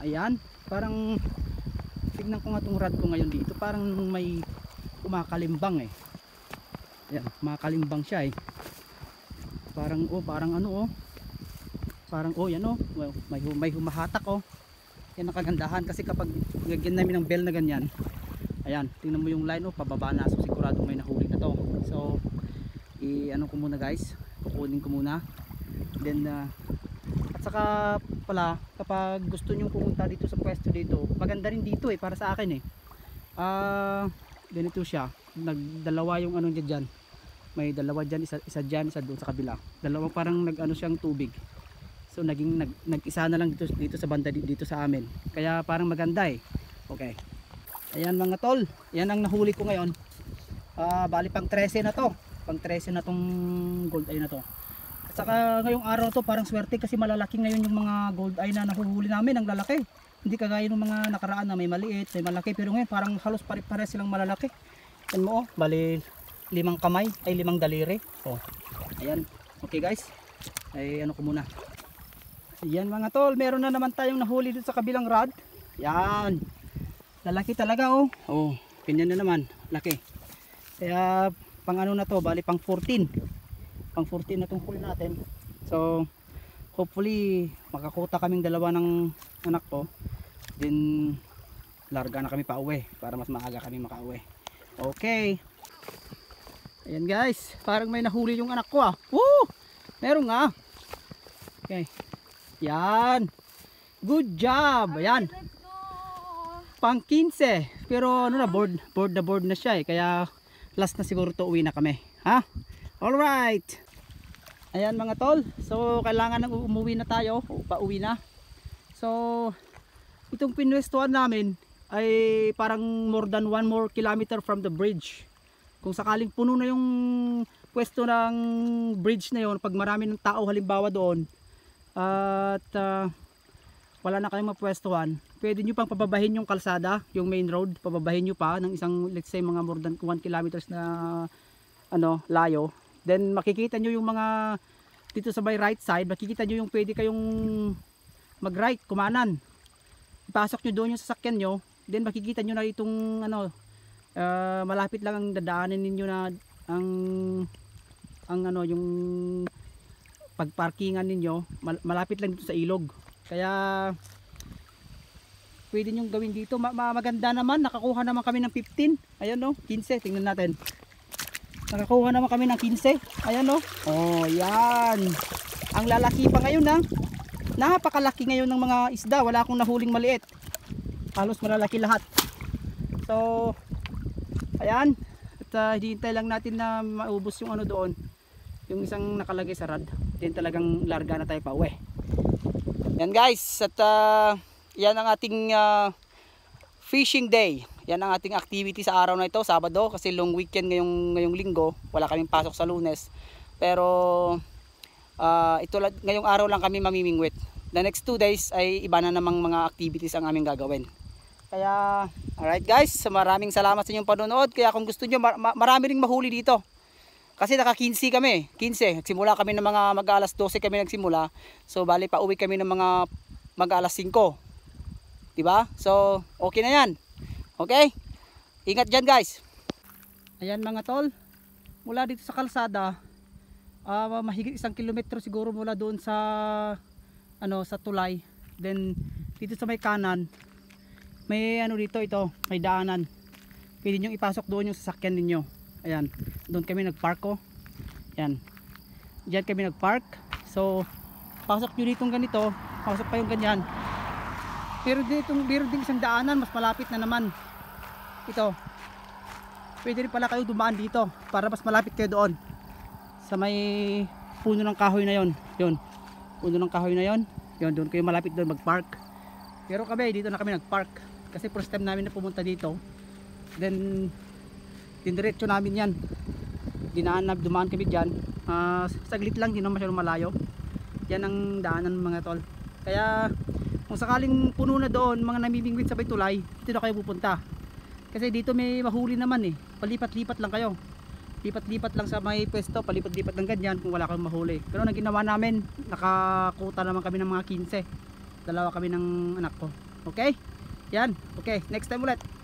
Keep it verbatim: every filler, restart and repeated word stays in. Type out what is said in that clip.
Ayan, parang tignan ko nga tong rod ko ngayon dito, parang may kumakalimbang eh. Ayan, kumakalimbang siya eh. Parang oh, parang ano oh. Parang oh, yan oh, well, may, may humahatak oh. Yan ang kagandahan kasi kapag nagyan namin ng bell na ganyan, ayan, tingnan mo yung line oh, pababa na. So sigurado may nahuli na to. So i ano ko muna guys, kukunin ko muna. Then uh, at saka pala kapag gusto nyo pumunta dito sa pwesto dito, maganda rin dito eh para sa akin eh. Ah, uh, ganito siya. Nagdalawa yung ano diyan. May dalawa diyan, isa isa diyan, isa doon sa kabila. Dalawa parang nag-ano siyang tubig. So naging nag, nag-isa na lang dito dito sa banda dito sa amin. Kaya parang maganda eh. Okay. Ayan mga tol, yan ang nahuli ko ngayon. Ah, uh, bali pang thirteen na to. Pang thirteen na tong gold eye na to. At saka ngayong araw to parang swerte kasi malalaki ngayon yung mga gold eye na nahuhuli namin, ang lalaki. Hindi kagaya ng mga nakaraan na may maliit, may malaki, pero ngayon parang halos pare-pare silang malalaki. Yan mo oh, bali limang kamay ay limang daliri. Oh. Ayan. Okay guys. Ay ano ko muna. Ayan mga tol, meron na naman tayong nahuli dito sa kabilang rod. Yan. Lalaki talaga oh. Oh, ganyan na naman, laki. Kaya pang ano na to, bali pang fourteen. Pang fourteen na tong huli natin. So, hopefully makakuta kaming dalawa ng anak ko. Then larga na kami pauwi para mas maaga kami makauwi. Okay. Ayan guys, parang may nahuli yung anak ko ah. Woo! Meron nga. Okay. Yan. Good job. Ayan. Pang fifteen. Pero ano na, board, board na board na siya eh. Kaya last na siguro to, uwi na kami. Ha? Alright. Ayan mga tol. So kailangan nang umuwi na tayo. Pauwi na. So itong pinwestuhan namin ay parang more than one more kilometer from the bridge. Kung sakaling puno na yung pwesto ng bridge na yon, pag marami ng tao halimbawa doon, at uh, wala na kayong mapwestuhan, pwede nyo pang pababahin yung kalsada, yung main road, pababahin nyo pa ng isang, let's say mga more than one kilometers na ano, layo. Then makikita nyo yung mga dito sa by right side, makikita nyo yung pwede kayong mag right, kumanan, ipasok nyo doon yung sasakyan nyo. Then makikita nyo na itong ano, uh, malapit lang ang dadaanin ninyo na ang ang ano, yung pagparkingan ninyo malapit lang dito sa ilog. Kaya pwede nyo gawin dito. Ma maganda naman, nakakuha naman kami ng fifteen. Ayan no, fifteen, tingnan natin. Nakakuha naman kami ng fifteen. Ayan no. Oh, yan. Ang lalaki pa ngayon ha. Napakalaki ngayon ng mga isda. Wala akong nahuling maliit. Halos malalaki lahat. So ayan. At uh, hihintay lang natin na maubos yung ano doon, yung isang nakalagay sa rod. Then talagang larga na tayo pa uwi. Yan guys, at uh, yan ang ating uh, fishing day. Yan ang ating activity sa araw na ito, Sabado, kasi long weekend ngayong, ngayong linggo. Wala kaming pasok sa Lunes. Pero uh, ito, ngayong araw lang kami mamimingwit. The next two days ay iba na namang mga activities ang aming gagawin. Kaya alright guys, maraming salamat sa inyong panonood. Kaya kung gusto nyo, mar marami ring mahuli dito. Kasi naka fifteen kami, fifteen. Nagsimula kami ng mga mag-alas twelve kami nagsimula. So bali pa uwi kami ng mga mag-alas five. Diba? So okay na yan. Okay? Ingat dyan guys. Ayan mga tol. Mula dito sa kalsada, uh, mahigit isang kilometro siguro mula doon sa ano, sa tulay. Then dito sa may kanan, may ano dito, ito, may daanan. Pwede nyo ipasok doon yung sasakyan ninyo. Ayan, doon kami nagpark ko. Ayan, diyan kami nagpark. So pasok nyo ditong ganito, pasok pa yung ganyan. Pero dito, meron din isang daanan, mas malapit na naman. Ito, pwede rin pala kayo dumaan dito para mas malapit kayo doon sa may puno ng kahoy na yon. Yun, puno ng kahoy na yon. Yun, doon kayo malapit doon magpark. Pero kami, dito na kami nagpark kasi first time namin na pumunta dito. Then dindiretso namin yan, dinaan na, dumaan kami dyan. Uh, saglit lang, di naman masyadong malayo. Yan ang daanan mga tol. Kaya kung sakaling puno na doon mga namimingwit sa tulay, dito na kayo pupunta. Kasi dito may mahuli naman eh. Palipat-lipat lang kayo. Lipat-lipat lang sa may pwesto, palipat-lipat lang ganyan kung wala kayong mahuli. Pero nang ginawa namin, nakakuta naman kami ng mga fifteen. Dalawa kami ng anak ko. Okay? Yan. Okay, next time ulit.